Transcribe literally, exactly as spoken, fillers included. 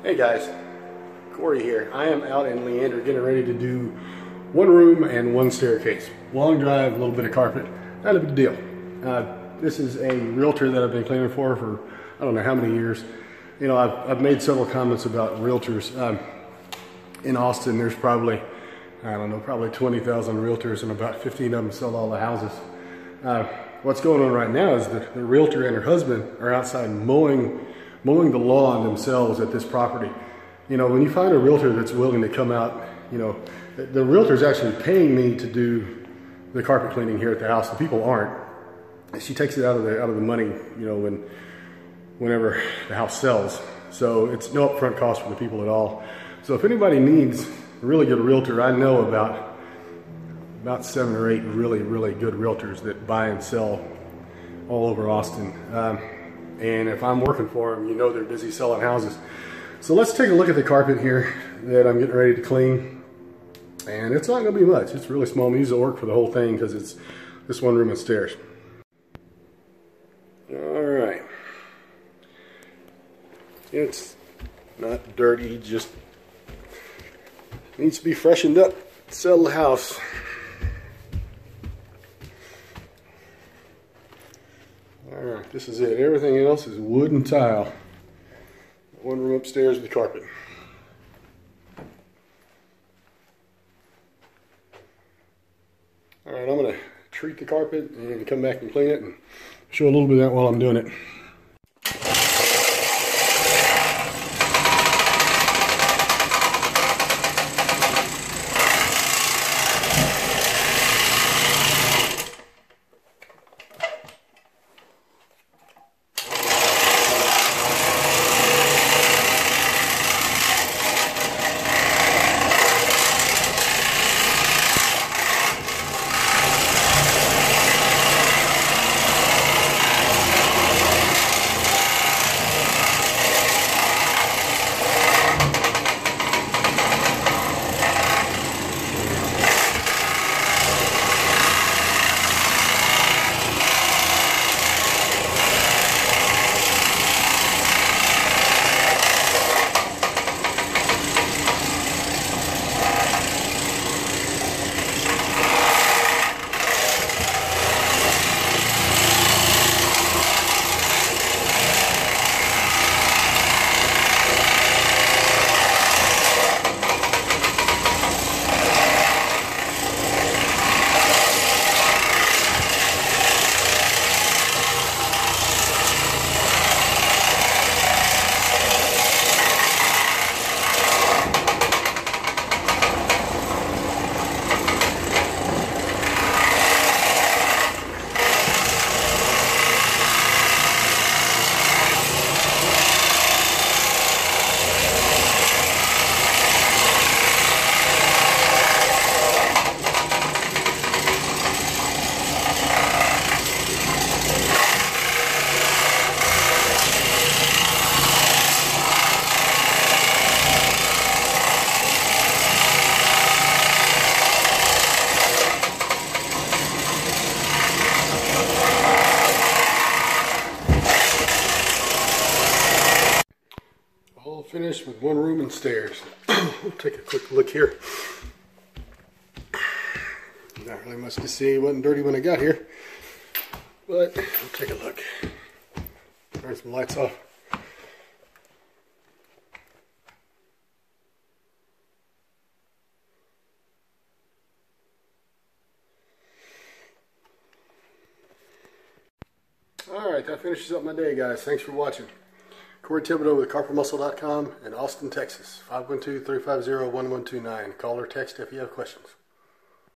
Hey guys, Corey here. I am out in Leander getting ready to do one room and one staircase. Long drive, a little bit of carpet, not a big deal. Uh, this is a realtor that I've been claiming for for I don't know how many years. You know, I've, I've made several comments about realtors. Um, in Austin, there's probably, I don't know, probably twenty thousand realtors and about fifteen of them sell all the houses. Uh, what's going on right now is the, the realtor and her husband are outside mowing mowing the lawn themselves at this property. You know, when you find a realtor that's willing to come out, you know, the, the realtor's actually paying me to do the carpet cleaning here at the house. The people aren't. She takes it out of the out of the money, you know, when whenever the house sells. So it's no upfront cost for the people at all. So if anybody needs a really good realtor, I know about about seven or eight really, really good realtors that buy and sell all over Austin. Um, and if I'm working for them, you know they're busy selling houses. So let's take a look at the carpet here that I'm getting ready to clean. And it's not going to be much. It's really small. I'm using the work for the whole thing because it's this one room and stairs. All right. It's not dirty, just needs to be freshened up. Sell the house. Alright, this is it. Everything else is wood and tile. One room upstairs with carpet. Alright, I'm going to treat the carpet and come back and clean it and show a little bit of that while I'm doing it. All finished with one room and stairs. We'll take a quick look here. Not really much to see. It wasn't dirty when I got here, but we'll take a look. Turn some lights off. Alright, that finishes up my day, guys. Thanks for watching. Corey Thibodeau with carpet muscle dot com in Austin, Texas. five one two, three five zero, one one two nine. Call or text if you have questions.